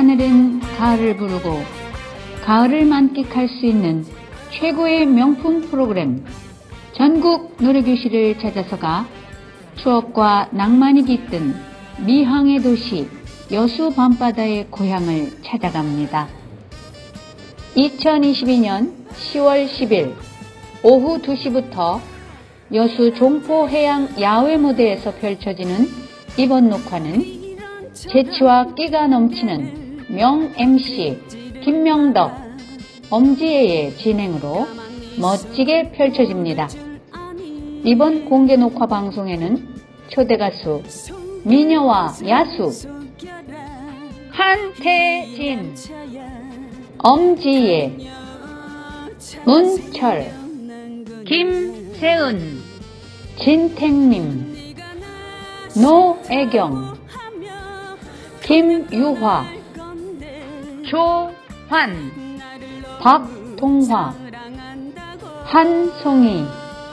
하늘은 가을을 부르고 가을을 만끽할 수 있는 최고의 명품 프로그램 전국 노래교실을 찾아서가 추억과 낭만이 깃든 미항의 도시 여수 밤바다의 고향을 찾아갑니다. 2022년 10월 10일 오후 2시부터 여수 종포해양 야외 무대에서 펼쳐지는 이번 녹화는 재치와 끼가 넘치는 명 MC 김명덕, 엄지혜의 진행으로 멋지게 펼쳐집니다. 이번 공개 녹화 방송에는 초대 가수 미녀와 야수 한태진, 엄지혜, 문철, 김세은, 진택님, 노애경, 김유화, 조환, 박동화, 한송이,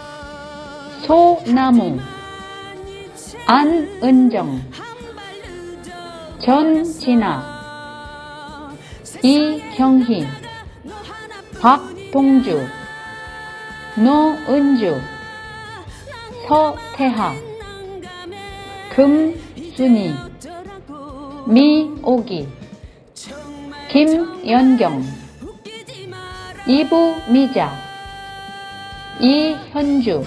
소나무, 안은정, 전진아, 이경희, 박동주, 노은주, 서태하, 금순이, 미오기, 김연경, 이부미자, 이현주,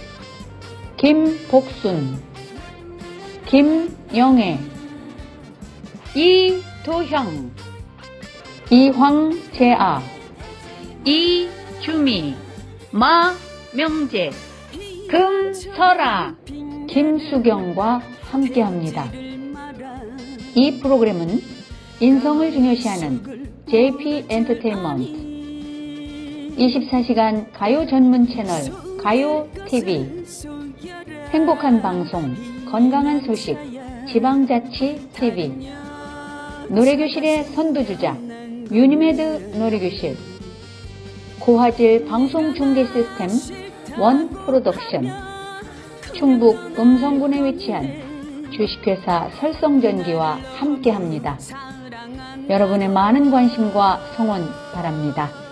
김복순, 김영애, 이도형, 이황재아, 이주미, 마명재, 금설아, 김수경과 함께합니다. 이 프로그램은 인성을 중요시하는 JP 엔터테인먼트 24시간 가요 전문 채널 가요TV, 행복한 방송, 건강한 소식, 지방자치TV, 노래교실의 선두주자 유니메드 노래교실, 고화질 방송 중계 시스템 원 프로덕션, 충북 음성군에 위치한 주식회사 설성전기와 함께합니다. 여러분의 많은 관심과 성원 바랍니다.